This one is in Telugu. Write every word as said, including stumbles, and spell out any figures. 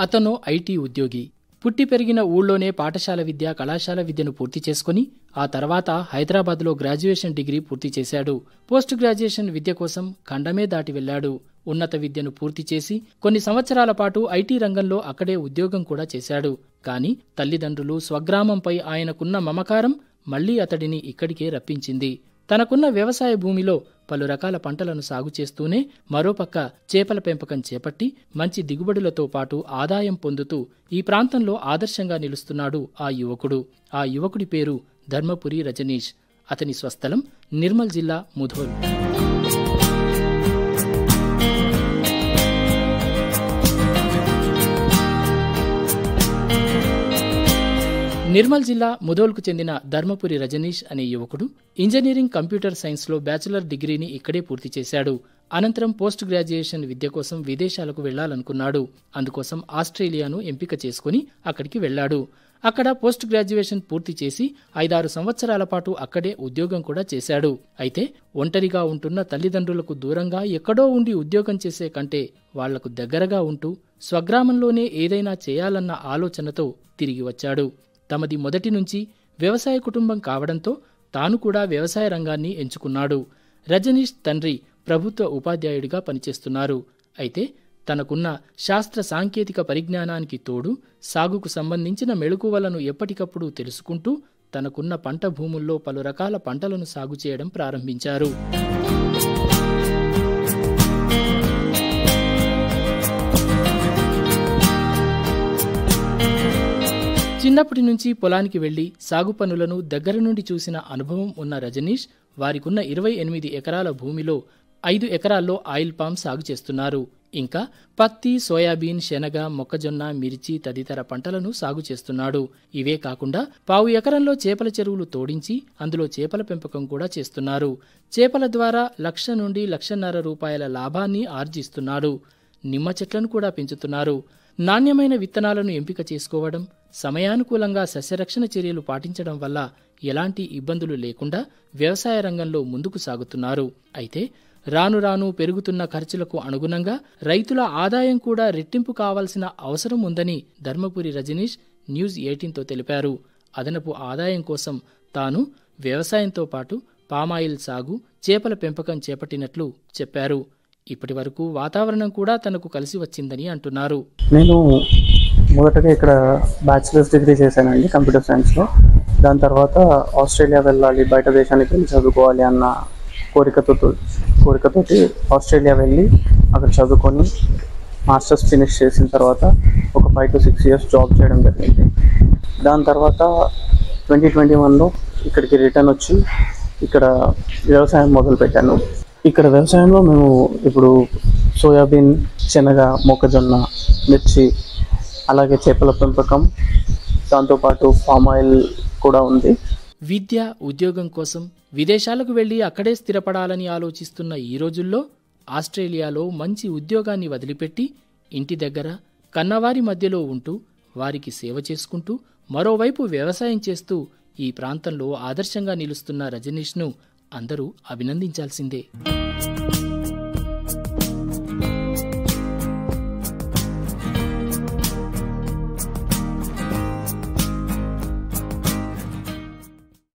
అతను ఐటీ ఉద్యోగి. పుట్టి పెరిగిన ఊళ్ళోనే పాఠశాల విద్య, కళాశాల విద్యను పూర్తి చేసుకుని ఆ తర్వాత హైదరాబాద్లో గ్రాడ్యుయేషన్ డిగ్రీ పూర్తి చేశాడు. పోస్ట్ గ్రాడ్యుయేషన్ విద్య కోసం ఖండమే దాటి వెళ్లాడు. ఉన్నత విద్యను పూర్తి చేసి కొన్ని సంవత్సరాల పాటు ఐటీ రంగంలో అక్కడే ఉద్యోగం కూడా చేశాడు. కానీ తల్లిదండ్రులు, స్వగ్రామంపై ఆయనకున్న మమకారం మళ్లీ అతడిని ఇక్కడికే రప్పించింది. తనకున్న వ్యవసాయ భూమిలో పలు రకాల పంటలను సాగు చేస్తూనే మరోపక్క చేపల పెంపకం చేపట్టి మంచి దిగుబడులతో పాటు ఆదాయం పొందుతూ ఈ ప్రాంతంలో ఆదర్శంగా నిలుస్తున్నాడు ఆ యువకుడు. ఆ యువకుడి పేరు ధర్మపురి రజనీష్. అతని స్వస్థలం నిర్మల్ జిల్లా ముధోల్. నిర్మల్ జిల్లా ముధోల్కు చెందిన ధర్మపురి రజనీష్ అనే యువకుడు ఇంజనీరింగ్ కంప్యూటర్ సైన్స్లో బ్యాచిలర్ డిగ్రీని ఇక్కడే పూర్తి చేశాడు. అనంతరం పోస్ట్ గ్రాడ్యుయేషన్ విద్య కోసం విదేశాలకు వెళ్లాలనుకున్నాడు. అందుకోసం ఆస్ట్రేలియాను ఎంపిక చేసుకుని అక్కడికి వెళ్లాడు. అక్కడ పోస్ట్ గ్రాడ్యుయేషన్ పూర్తి చేసి ఐదారు సంవత్సరాల పాటు అక్కడే ఉద్యోగం కూడా చేశాడు. అయితే ఒంటరిగా ఉంటున్న తల్లిదండ్రులకు దూరంగా ఎక్కడో ఉండి ఉద్యోగం చేసే కంటే వాళ్లకు దగ్గరగా ఉంటూ స్వగ్రామంలోనే ఏదైనా చేయాలన్న ఆలోచనతో తిరిగి వచ్చాడు. తమది మొదటి నుంచి వ్యవసాయ కుటుంబం కావడంతో తాను కూడా వ్యవసాయ రంగాన్ని ఎంచుకున్నాడు. రజనీష్ తండ్రి ప్రభుత్వ ఉపాధ్యాయుడిగా పనిచేస్తున్నారు. అయితే తనకున్న శాస్త్ర సాంకేతిక పరిజ్ఞానానికి తోడు సాగుకు సంబంధించిన మెళకువలను ఎప్పటికప్పుడు తెలుసుకుంటూ తనకున్న పంట భూముల్లో పలు రకాల పంటలను సాగు చేయడం ప్రారంభించారు. చిన్నప్పటి నుంచి పొలానికి వెళ్లి సాగు పనులను దగ్గర నుండి చూసిన అనుభవం ఉన్న రజనీష్ వారికున్న ఇరవై ఎనిమిది ఎకరాల భూమిలో ఐదు ఎకరాల్లో ఆయిల్ పామ్ సాగు చేస్తున్నారు. ఇంకా పత్తి, సోయాబీన్, శనగ, మొక్కజొన్న, మిర్చి తదితర పంటలను సాగు చేస్తున్నాడు. ఇవే కాకుండా పావు ఎకరంలో చేపల చెరువులు తోడించి అందులో చేపల పెంపకం కూడా చేస్తున్నారు. చేపల ద్వారా లక్ష నుండి లక్షన్నర రూపాయల లాభాన్ని ఆర్జిస్తున్నాడు. నిమ్మ చెట్లను కూడా పెంచుతున్నారు. నాణ్యమైన విత్తనాలను ఎంపిక చేసుకోవడం, సమయానుకూలంగా సస్యరక్షణ చర్యలు పాటించడం వల్ల ఎలాంటి ఇబ్బందులు లేకుండా వ్యవసాయ రంగంలో ముందుకు సాగుతున్నారు. అయితే రాను రాను పెరుగుతున్న ఖర్చులకు అనుగుణంగా రైతుల ఆదాయం కూడా రెట్టింపు కావాల్సిన అవసరం ఉందని ధర్మపురి రజనీష్ న్యూస్ ఎయిటీన్తో తెలిపారు. అదనపు ఆదాయం కోసం తాను వ్యవసాయంతో పాటు పామాయిల్ సాగు, చేపల పెంపకం చేపట్టినట్లు చెప్పారు. ఇప్పటి వరకు వాతావరణం కూడా తనకు కలిసి వచ్చిందని అంటున్నారు. నేను మొదటగా ఇక్కడ బ్యాచిలర్స్ డిగ్రీ చేశానండి కంప్యూటర్ సైన్స్లో. దాని తర్వాత ఆస్ట్రేలియా వెళ్ళాలి, బయట దేశానికి వెళ్ళి చదువుకోవాలి అన్న కోరికతో కోరికతోటి ఆస్ట్రేలియా వెళ్ళి అక్కడ చదువుకొని మాస్టర్స్ ఫినిష్ చేసిన తర్వాత ఒక five to six years job చేయడం జరిగింది. దాని తర్వాత ట్వంటీ ట్వంటీ వన్లో ఇక్కడికి రిటర్న్ వచ్చి ఇక్కడ వ్యవసాయం మొదలుపెట్టాను. ఇక్కడ వ్యవసాయంలో మేము ఇప్పుడు సోయాబీన్, శనగ, మొక్కజొన్న, మిర్చి, అలాగే చేపల పెంపకం, దాంతోపాటు పామ్ ఆయిల్ కూడా ఉంది. విద్య, ఉద్యోగం కోసం విదేశాలకు వెళ్లి అక్కడే స్థిరపడాలని ఆలోచిస్తున్న ఈ రోజుల్లో ఆస్ట్రేలియాలో మంచి ఉద్యోగాన్ని వదిలిపెట్టి ఇంటి దగ్గర కన్నవారి మధ్యలో ఉంటూ వారికి సేవ చేసుకుంటూ మరోవైపు వ్యవసాయం చేస్తూ ఈ ప్రాంతంలో ఆదర్శంగా నిలుస్తున్న రజనీష్ను అందరూ అభినందించాల్సిందే.